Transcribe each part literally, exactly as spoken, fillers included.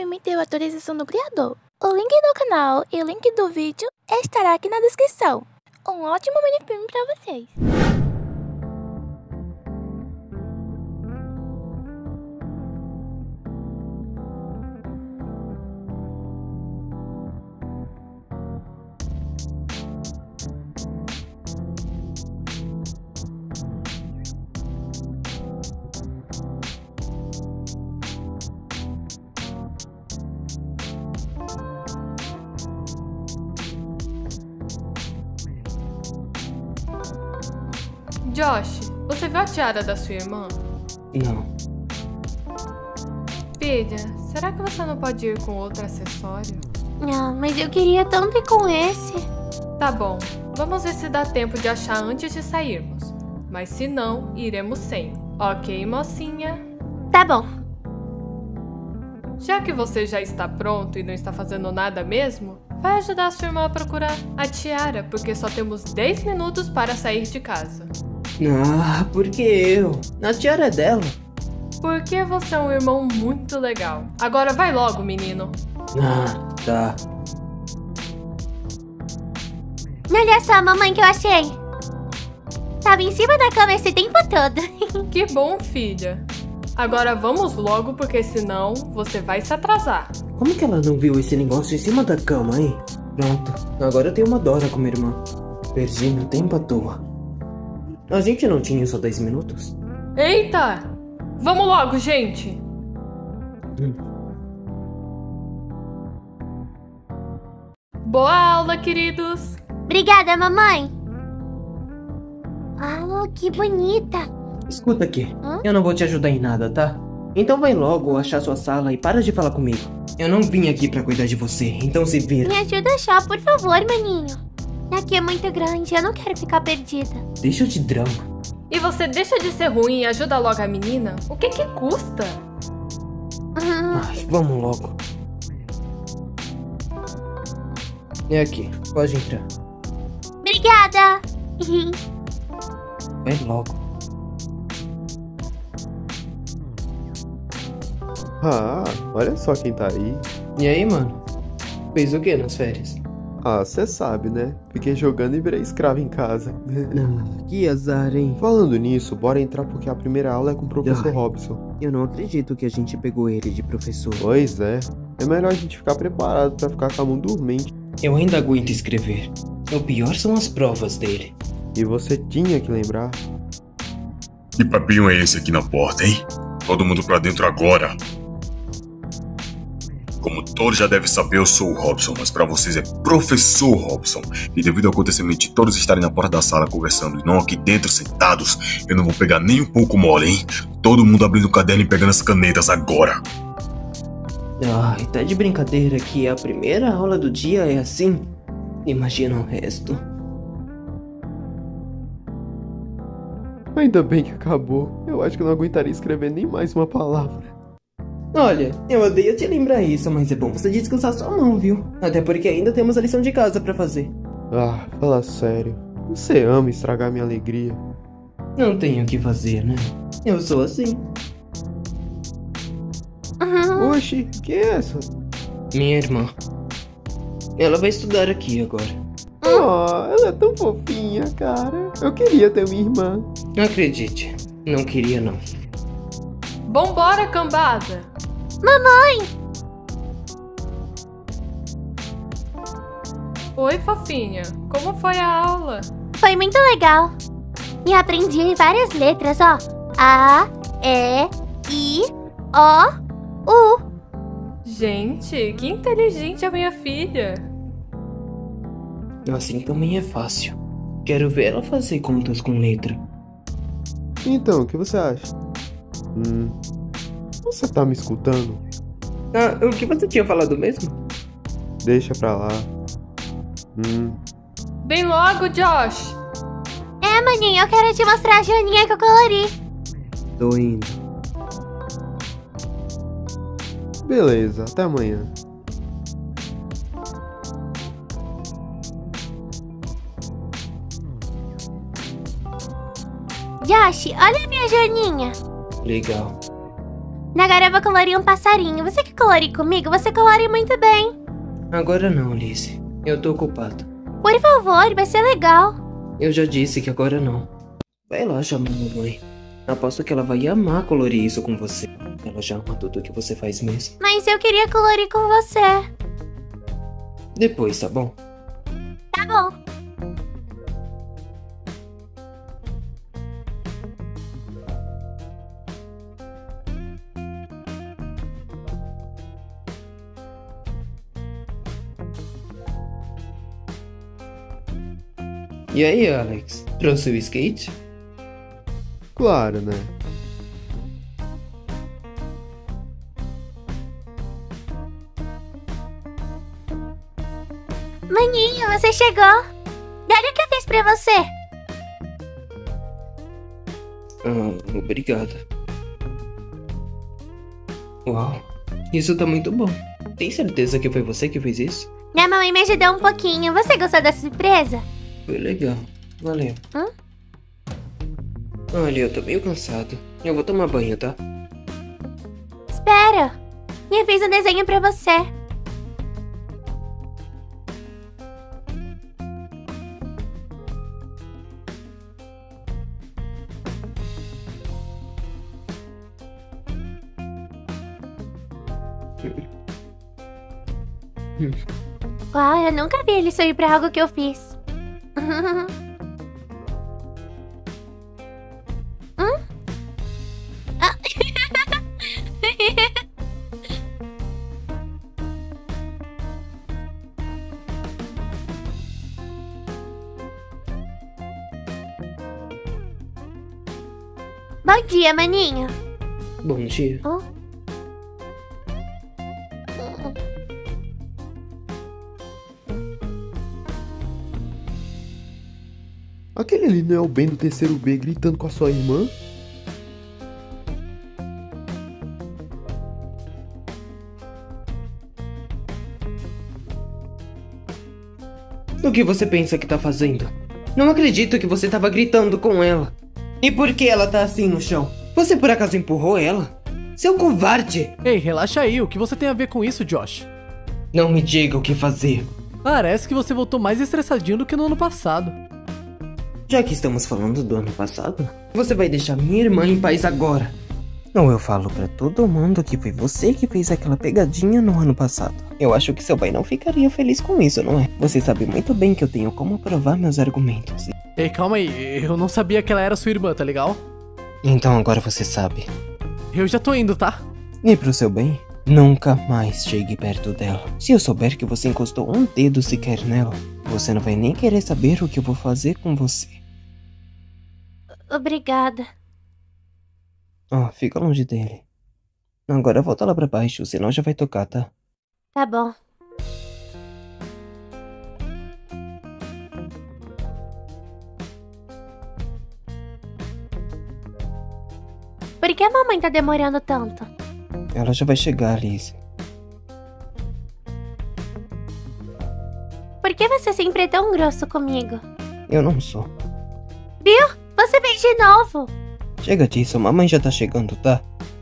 filme teve autorização do criador. O link do canal e o link do vídeo estará aqui na descrição. Um ótimo minifilme pra vocês! Josh, você viu a tiara da sua irmã? Não. Filha, será que você não pode ir com outro acessório? Não, mas eu queria tanto ir com esse. Tá bom, vamos ver se dá tempo de achar antes de sairmos. Mas se não, iremos sem. Ok, mocinha? Tá bom. Já que você já está pronto e não está fazendo nada mesmo, vai ajudar a sua irmã a procurar a tiara, porque só temos dez minutos para sair de casa. Ah, por que eu? A tiara é dela. Porque você é um irmão muito legal. Agora vai logo, menino. Ah, tá. Olha só, mamãe, que eu achei. Tava em cima da cama esse tempo todo. Que bom, filha. Agora vamos logo, porque senão você vai se atrasar. Como que ela não viu esse negócio em cima da cama, hein? Pronto, agora eu tenho uma Dora como irmã. Perdi meu tempo à toa. A gente não tinha só dez minutos? Eita! Vamos logo, gente! Hum. Boa aula, queridos! Obrigada, mamãe. Ah, que bonita. Escuta aqui, Hã? eu não vou te ajudar em nada, tá? Então vai logo achar sua sala e para de falar comigo. Eu não vim aqui pra cuidar de você, então se vira. Me ajuda a achar, por favor, maninho. Aqui é muito grande, eu não quero ficar perdida. Deixa de drama. E você deixa de ser ruim e ajuda logo a menina? O que que custa? Hum, Ai, vamos logo. É aqui, pode entrar. Obrigada. Vai logo. Ah, olha só quem tá aí. E aí, mano? Fez o que nas férias? Ah, cê sabe, né? Fiquei jogando e virei escravo em casa. Ah, que azar, hein? Falando nisso, bora entrar porque a primeira aula é com o professor Ai. Robson. Eu não acredito que a gente pegou ele de professor. Pois é. É melhor a gente ficar preparado pra ficar com a mão dormente. Eu ainda aguento escrever. O pior são as provas dele. E você tinha que lembrar. Que papinho é esse aqui na porta, hein? Todo mundo pra dentro agora. Como todos já devem saber, eu sou o Robson, mas pra vocês é Professor Robson. E devido ao acontecimento de todos estarem na porta da sala conversando e não aqui dentro sentados, eu não vou pegar nem um pouco mole, hein? Todo mundo abrindo o caderno e pegando as canetas agora. Ai, tá de brincadeira que a primeira aula do dia é assim? Imagina o resto. Ainda bem que acabou. Eu acho que eu não aguentaria escrever nem mais uma palavra. Olha, eu odeio te lembrar isso, mas é bom você descansar sua mão, viu? Até porque ainda temos a lição de casa pra fazer. Ah, fala sério. Você ama estragar minha alegria. Não tenho o que fazer, né? Eu sou assim. Oxi, quem é essa? Minha irmã. Ela vai estudar aqui agora. Oh, ela é tão fofinha, cara. Eu queria ter uma irmã. Não acredite, não queria não. Vambora, cambada! Mamãe! Oi, fofinha. Como foi a aula? Foi muito legal. E aprendi várias letras, ó. A, E, I, O, U. Gente, que inteligente a minha filha. Assim também é fácil. Quero ver ela fazer contas com letra. Então, o que você acha? Hum. Você tá me escutando? Ah, o que você tinha falado mesmo? Deixa pra lá. Hum. Vem logo, Josh! É, maninho, eu quero te mostrar a joaninha que eu colori. Tô indo. Beleza, até amanhã. Josh, olha a minha joaninha. Legal. Agora eu vou colorir um passarinho. Você quer colorir comigo? Você colore muito bem. Agora não, Lizzie. Eu tô ocupado. Por favor, vai ser legal. Eu já disse que agora não. Vai lá chamar a mamãe. Aposto que ela vai amar colorir isso com você. Ela já ama tudo que você faz mesmo. Mas eu queria colorir com você. Depois, tá bom? Tá bom. E aí, Alex? Trouxe o skate? Claro, né? Maninho, você chegou. Olha o que eu fiz pra você. Ah, obrigada. Uau, isso tá muito bom. Tem certeza que foi você que fez isso? Minha mãe me ajudou um pouquinho. Você gostou da surpresa? Foi legal. Valeu. Hum? Olha, eu tô meio cansado. Eu vou tomar banho, tá? Espera. Eu fiz um desenho pra você. Uau, eu nunca vi ele sorrir pra algo que eu fiz. Hum? Ah. Bom dia, maninho. Bom dia. Oh. Aquele ali não é o Ben do terceiro B gritando com a sua irmã? O que você pensa que tá fazendo? Não acredito que você tava gritando com ela. E por que ela tá assim no chão? Você por acaso empurrou ela? Seu covarde! Ei, relaxa aí, o que você tem a ver com isso, Josh? Não me diga o que fazer. Parece que você voltou mais estressadinho do que no ano passado. Já que estamos falando do ano passado, você vai deixar minha irmã em paz agora. Ou eu falo pra todo mundo que foi você que fez aquela pegadinha no ano passado. Eu acho que seu pai não ficaria feliz com isso, não é? Você sabe muito bem que eu tenho como provar meus argumentos. Ei, calma aí, eu não sabia que ela era sua irmã, tá legal? Então agora você sabe. Eu já tô indo, tá? E pro seu bem, nunca mais chegue perto dela. Se eu souber que você encostou um dedo sequer nela, você não vai nem querer saber o que eu vou fazer com você. Obrigada. Ó, oh, fica longe dele. Agora volta lá pra baixo, senão já vai tocar, tá? Tá bom. Por que a mamãe tá demorando tanto? Ela já vai chegar, Liz. Por que você sempre é tão grosso comigo? Eu não sou. Viu? Você fez de novo. Chega disso, mamãe já tá chegando, tá?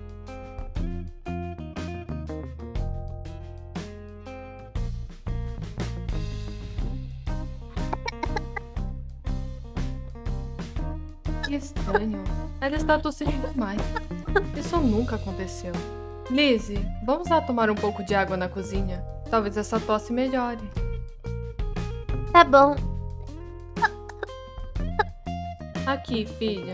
Que estranho. Ela está tossindo demais. Isso nunca aconteceu. Lizzie, vamos lá tomar um pouco de água na cozinha? Talvez essa tosse melhore. Tá bom. Aqui, filha.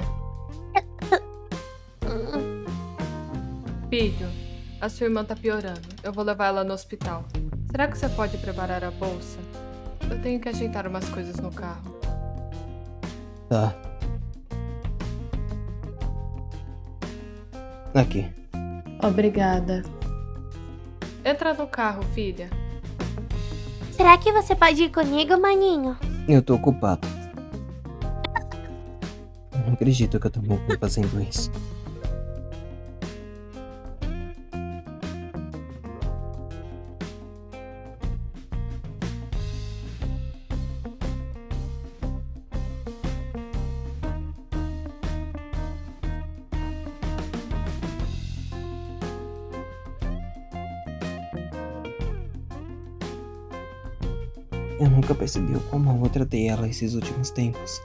Filho, a sua irmã tá piorando. Eu vou levar ela no hospital. Será que você pode preparar a bolsa? Eu tenho que ajeitar umas coisas no carro. Tá. Aqui. Obrigada. Entra no carro, filha. Será que você pode ir comigo, maninho? Eu tô ocupado. Eu não acredito que eu tô muito fazendo isso. Eu nunca percebi o quão mal eu tratei ela esses últimos tempos.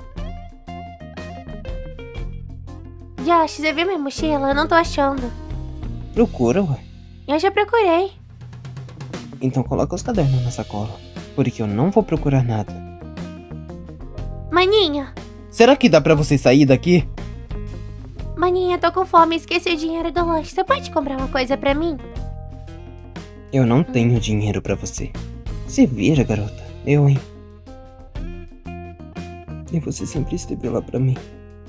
Josh, você viu minha mochila? Eu não tô achando. Procura, ué. Eu já procurei. Então coloca os cadernos na sacola, porque eu não vou procurar nada. Maninha. Será que dá pra você sair daqui? Maninha, tô com fome e esqueci o dinheiro do lanche. Você pode comprar uma coisa pra mim? Eu não tenho dinheiro pra você. Se vira, garota. Eu, hein? E você sempre esteve lá pra mim.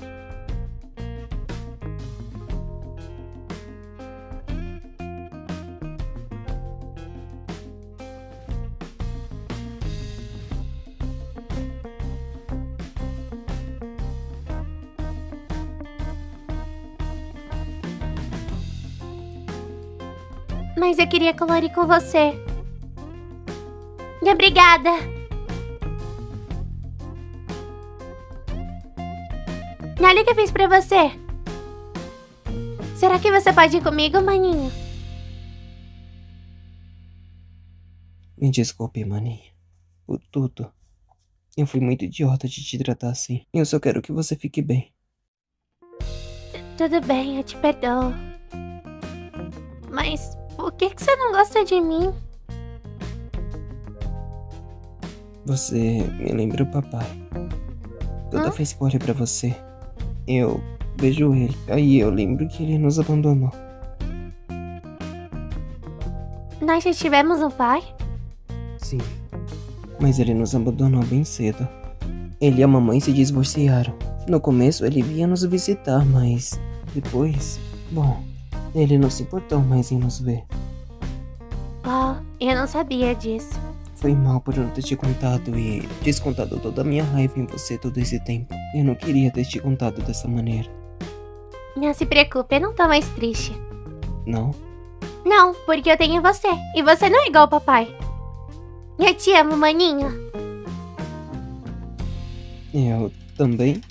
Mas eu queria colorir com você. Obrigada. Olha o que eu fiz pra você. Será que você pode ir comigo, maninho? Me desculpe, maninha. Por tudo. Eu fui muito idiota de te tratar assim. Eu só quero que você fique bem. Tudo bem, eu te perdoo. Mas por que que você não gosta de mim? Você me lembra o papai. Toda Hã? vez que eu olho pra você, eu vejo ele. Aí eu lembro que ele nos abandonou. Nós já tivemos um pai? Sim. Mas ele nos abandonou bem cedo. Ele e a mamãe se divorciaram. No começo ele vinha nos visitar, mas depois... Bom, ele não se importou mais em nos ver. Oh, eu não sabia disso. Foi mal por eu não ter te contado e descontado toda a minha raiva em você todo esse tempo. Eu não queria ter te contado dessa maneira. Não se preocupe, eu não tô mais triste. Não? Não, porque eu tenho você. E você não é igual ao papai. Eu te amo, maninho. Eu também.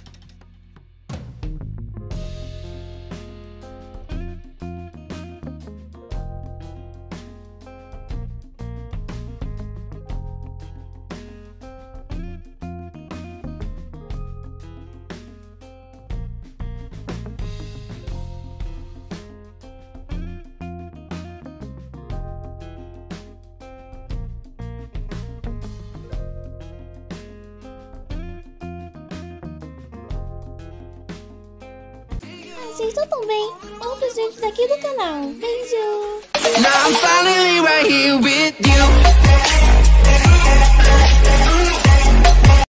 Vocês estão tão bem? Outros vídeos daqui do canal. Beijo! Now I'm finally